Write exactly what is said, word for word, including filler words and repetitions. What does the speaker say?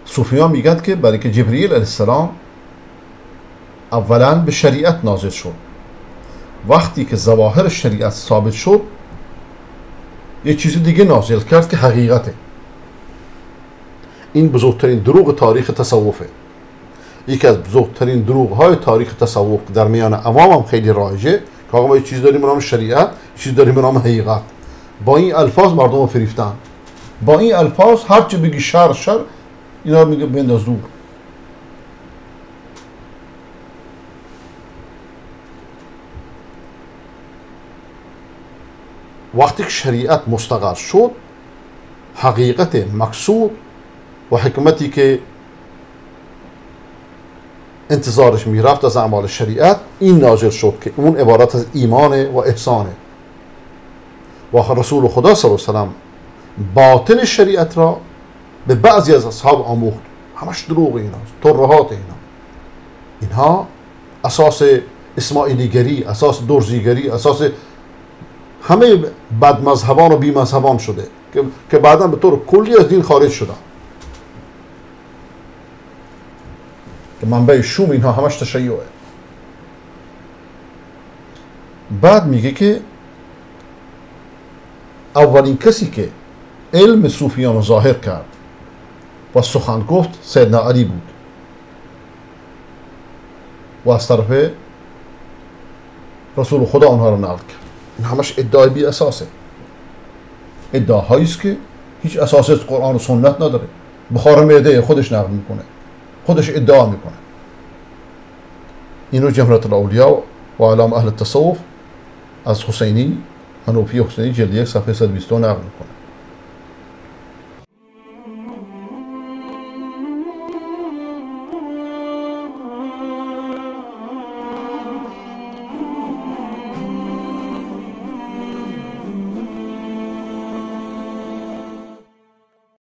صوفیان میگن که برای که جبرئیل علیه السلام اولا به شریعت نازل شد، وقتی که ظواهر شریعت ثابت شد یه چیز دیگه نازل کرد که حقیقته. این بزرگترین دروغ تاریخ تصوفه. یکی از بزرگترین دروغ های تاریخ تصوف در میان عوام هم خیلی رایجه که آقا ما یه چیز داریم به نام شریعت، چیز داریم به نام حقیقت. با این الفاظ مردم رو فریفتن. با این الفاظ هر چی بگی شر شر، اینا میگه بنداز دور. وقتی که شریعت مستقر شد، حقیقت مقصود و حکمتی که انتظارش میرفت از اعمال شریعت این نازل شد که اون عبارت از ایمان و احسانه. و رسول خدا صلی الله علیه و سلم باطن شریعت را به بعضی از اصحاب آموخت. همش دروغ ایناست، ترهات اینا. اینها اساس اسماعیلیگری، اساس درزیگری، اساس همه بد مذهبان و بی مذهبان شده که که بعدا به طور کلی از دین خارج شدن. که منبع شوم اینها همش تشیعه. بعد میگه که اولین کسی که علم صوفیان رو ظاهر کرد و سخن گفت سیدنا علی بود و از طرف رسول خدا آنها رو نقل کرد. این همش ادعای بی اساسه، ادعاهایی است که هیچ اساسی از قرآن و سنت نداره. بخار معده خودش نقل میکنه، خودش ادعا میکنه. اینو جمهرة الاولیا و اعلام اهل التصوف از حسینی، حنوفی حسینی جلد یک صفحه صد و بیست و دو نقل میکنه.